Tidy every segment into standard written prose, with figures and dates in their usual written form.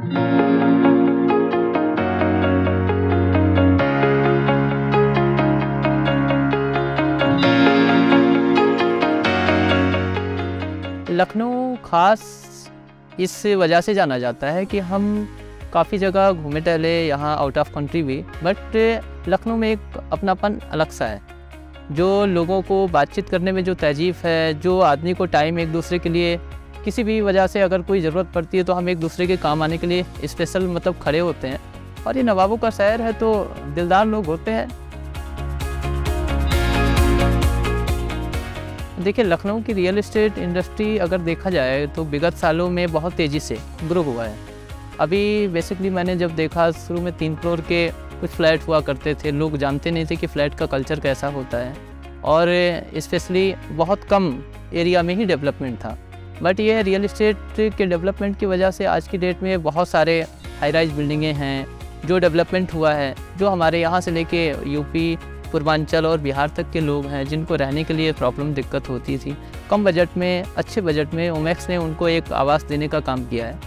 लखनऊ ख़ास इस वजह से जाना जाता है कि हम काफ़ी जगह घूमे टहले, यहाँ आउट ऑफ कंट्री भी, बट लखनऊ में एक अपनापन अलग सा है। जो लोगों को बातचीत करने में जो तहज़ीब है, जो आदमी को टाइम एक दूसरे के लिए किसी भी वजह से अगर कोई ज़रूरत पड़ती है तो हम एक दूसरे के काम आने के लिए स्पेशल मतलब खड़े होते हैं। और ये नवाबों का शहर है तो दिलदार लोग होते हैं। देखिए, लखनऊ की रियल एस्टेट इंडस्ट्री अगर देखा जाए तो विगत सालों में बहुत तेज़ी से ग्रो हुआ है। अभी बेसिकली मैंने जब देखा, शुरू में 3 फ्लोर के कुछ फ्लैट हुआ करते थे, लोग जानते नहीं थे कि फ़्लैट का कल्चर कैसा होता है और स्पेशली बहुत कम एरिया में ही डेवलपमेंट था। बट ये रियल एस्टेट के डेवलपमेंट की वजह से आज की डेट में बहुत सारे हाई राइज बिल्डिंगें हैं जो डेवलपमेंट हुआ है, जो हमारे यहाँ से लेके यूपी, पूर्वांचल और बिहार तक के लोग हैं जिनको रहने के लिए प्रॉब्लम दिक्कत होती थी। कम बजट में, अच्छे बजट में ओमैक्स ने उनको एक आवास देने का काम किया है।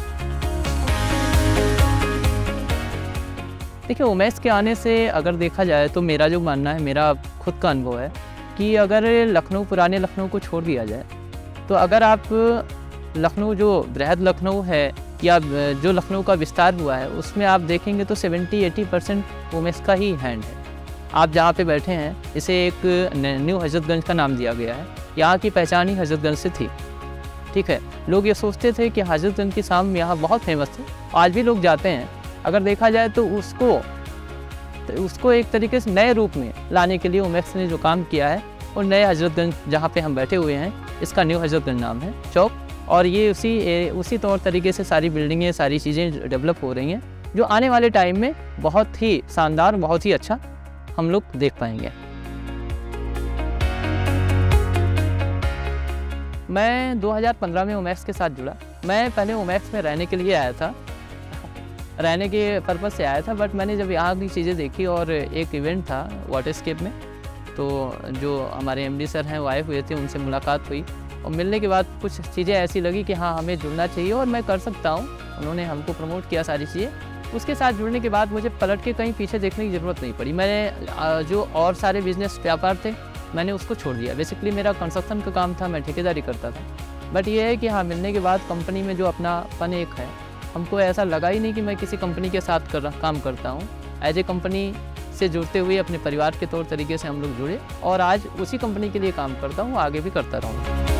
देखिए, ओमैक्स के आने से अगर देखा जाए तो मेरा जो मानना है, मेरा खुद का अनुभव है कि अगर लखनऊ, पुराने लखनऊ को छोड़ दिया जाए तो अगर आप लखनऊ जो बृहद लखनऊ है या जो लखनऊ का विस्तार हुआ है उसमें आप देखेंगे तो 70-80% ओमैक्स का ही हैंड है। आप जहाँ पे बैठे हैं, इसे एक न्यू हज़रतगंज का नाम दिया गया है। यहाँ की पहचान ही हज़रतगंज से थी, ठीक है। लोग ये सोचते थे कि हज़रतगंज की शाम यहाँ बहुत फेमस थी, आज भी लोग जाते हैं। अगर देखा जाए तो उसको एक तरीके से नए रूप में लाने के लिए ओमैक्स ने जो काम किया है, और नए हज़रतगंज जहाँ पे हम बैठे हुए हैं, इसका न्यू हज़रतगंज नाम है चौक, और ये उसी तौर तरीके से सारी बिल्डिंगें, सारी चीज़ें डेवलप हो रही हैं, जो आने वाले टाइम में बहुत ही शानदार, बहुत ही अच्छा हम लोग देख पाएंगे। मैं 2015 में ओमैक्स के साथ जुड़ा। मैं पहले ओमैक्स में रहने के लिए आया था, रहने के पर्पज़ से आया था, बट मैंने जब यहाँ की चीज़ें देखी और एक इवेंट था वाटरस्केप में, तो जो हमारे एमडी सर हैं वो आए हुए थे, उनसे मुलाकात हुई और मिलने के बाद कुछ चीज़ें ऐसी लगी कि हाँ, हमें जुड़ना चाहिए और मैं कर सकता हूँ। उन्होंने हमको प्रमोट किया सारी चीज़ें। उसके साथ जुड़ने के बाद मुझे पलट के कहीं पीछे देखने की ज़रूरत नहीं पड़ी। मैंने जो और सारे बिजनेस व्यापार थे, मैंने उसको छोड़ दिया। बेसिकली मेरा कंस्ट्रक्शन का काम था, मैं ठेकेदारी करता था। बट ये है कि हाँ, मिलने के बाद कंपनी में जो अपनापन एक है, हमको ऐसा लगा ही नहीं कि मैं किसी कंपनी के साथ काम करता हूँ। एज ए कंपनी से जुड़ते हुए अपने परिवार के तौर तरीके से हम लोग जुड़े और आज उसी कंपनी के लिए काम करता हूँ, आगे भी करता रहूँगा।